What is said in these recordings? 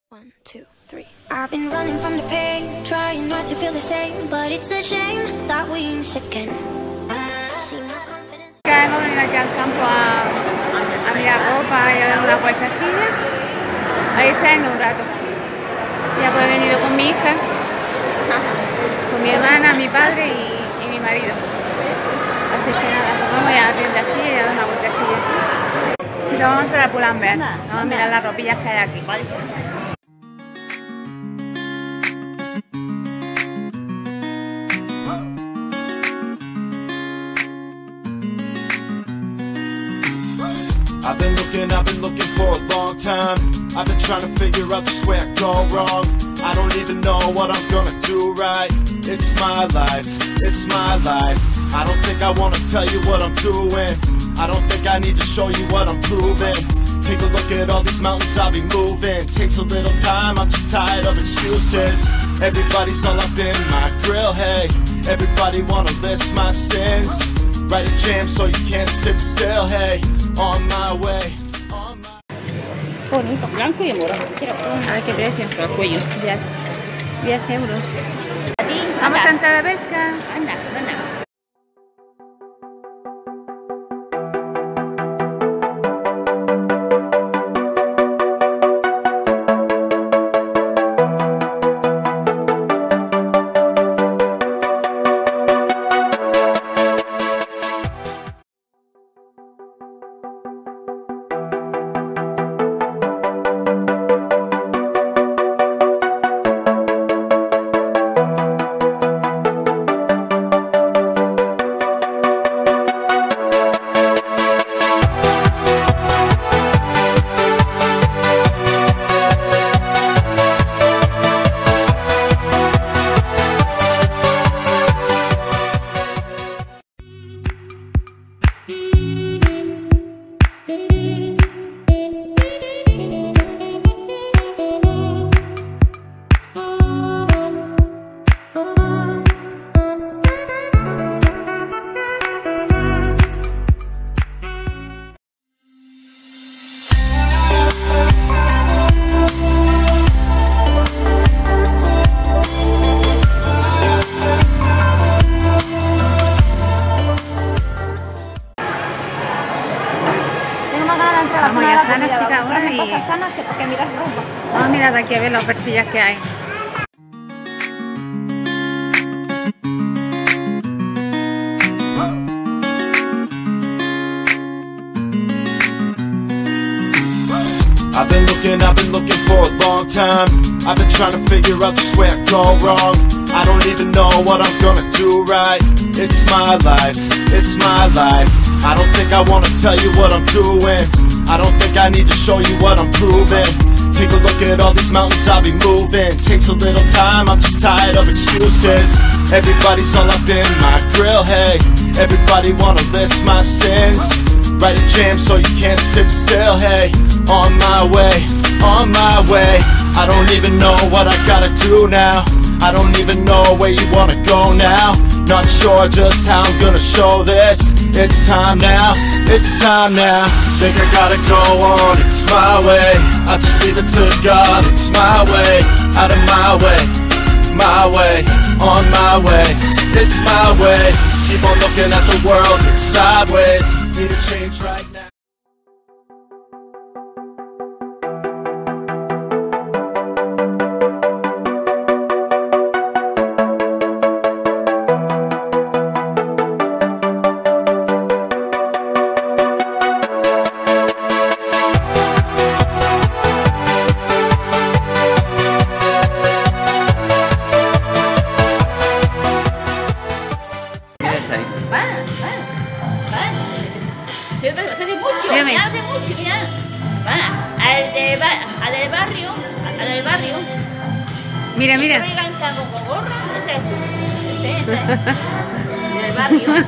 1, 2, 3. I've been running from the pain, trying not to feel the same, but it's a shame that we miss again. See my confidence. Hemos venido aquí al campo a mirar ropa y a dar una vueltecilla. Ahí está en un rato. Ya pues he venido con mi hija, con mi hermana, mi padre y mi marido. Así que nada, vamos ya a la tiendecilla y a dar una vueltecilla. Así que vamos a entrar a Pull&Bear. Vamos a mirar las ropillas que hay aquí. I've been looking for a long time. I've been trying to figure out just where I go wrong. I don't even know what I'm gonna do right. It's my life, it's my life. I don't think I wanna tell you what I'm doing. I don't think I need to show you what I'm proving. Take a look at all these mountains I'll be moving. Takes a little time, I'm just tired of excuses. Everybody's all up in my grill, hey. Everybody wanna list my sins. Write a jam so you can't sit still, hey. On my way, on my... Bonito. Blanco y morado. A ver qué precio. Al cuello. 10 euros. A ti, Vamos a anda. entrar a pesca. Anda, anda. Vamos ya a estar las chicas ahora y Cosas sanas que mirar ropa. vamos a mirar de aquí a ver las ofertillas que hay. I've been looking for a long time. I've been trying to figure out just where I go wrong. I don't even know what I'm gonna do right. It's my life, it's my life. I don't think I wanna tell you what I'm doing. I don't think I need to show you what I'm proving. Take a look at all these mountains I'll be moving. Takes a little time, I'm just tired of excuses. Everybody's all up in my grill, hey. Everybody wanna list my sins. Write a jam so you can't sit still, hey. On my way, on my way. I don't even know what I gotta do now. I don't even know where you wanna go now. Not sure just how I'm gonna show this. It's time now, it's time now. Think I gotta go on, it's my way. I'll just leave it to God, it's my way. Out of my way, on my way. It's my way. Keep on looking at the world, it's sideways. Need a change right now. Dígame. Hace mucho, mira. Va, al del barrio. Mira, Ese mira. me encanta con gorra, ese. Del barrio.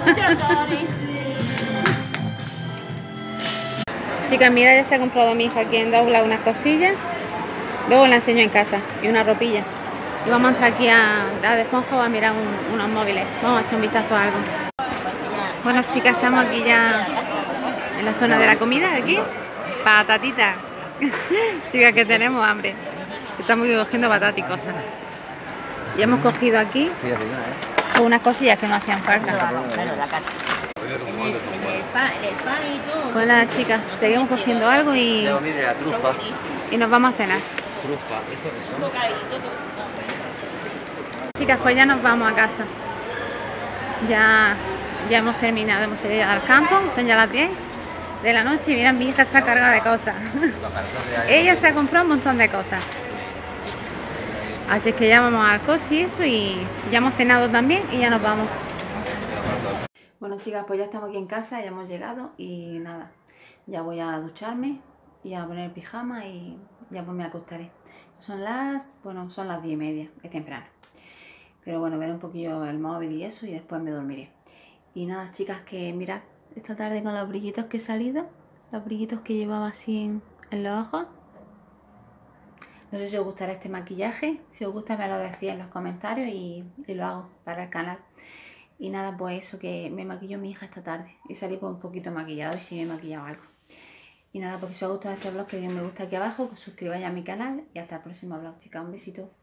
Chicas, mira, ya se ha comprado mi hija aquí en Douglas unas cosillas. Luego la enseño en casa y una ropilla. Y vamos a entrar aquí a de Fonjo a mirar unos móviles. Vamos a echar un vistazo a algo. Bueno, chicas, estamos aquí ya en la zona de la comida de aquí. Patatita. Chicas, que tenemos hambre. Estamos cogiendo batata y cosas. Ya hemos cogido aquí unas cosillas que no hacían falta. Claro, la carne. En el pan y todo. Pues nada, chicas, seguimos cogiendo algo y Mire la trufa. nos vamos a cenar. Trufa. ¿Esto qué son? Un bocadito. Chicas, pues ya nos vamos a casa. Ya hemos terminado, hemos ido al campo, son ya las 10 de la noche y mira, mi hija se ha cargado de cosas. Ella se ha comprado un montón de cosas. Así es que ya vamos al coche y eso, y ya hemos cenado también y ya nos vamos. Bueno, chicas, pues ya estamos aquí en casa, ya hemos llegado y nada, ya voy a ducharme y a poner el pijama y ya pues me acostaré. Son las 10:30, es temprano. Pero bueno, veré un poquillo el móvil y eso y después me dormiré. Y nada, chicas, que mirad, esta tarde con los brillitos que he salido, los brillitos que llevaba así en los ojos. No sé si os gustará este maquillaje, si os gusta me lo decís en los comentarios y lo hago para el canal. Y nada, pues eso, que me maquilló mi hija esta tarde y salí pues un poquito maquillado y sí me he maquillado algo. Y nada, porque si os ha gustado este vlog, que den un me gusta aquí abajo, que os suscribáis a mi canal y hasta el próximo vlog, chicas, un besito.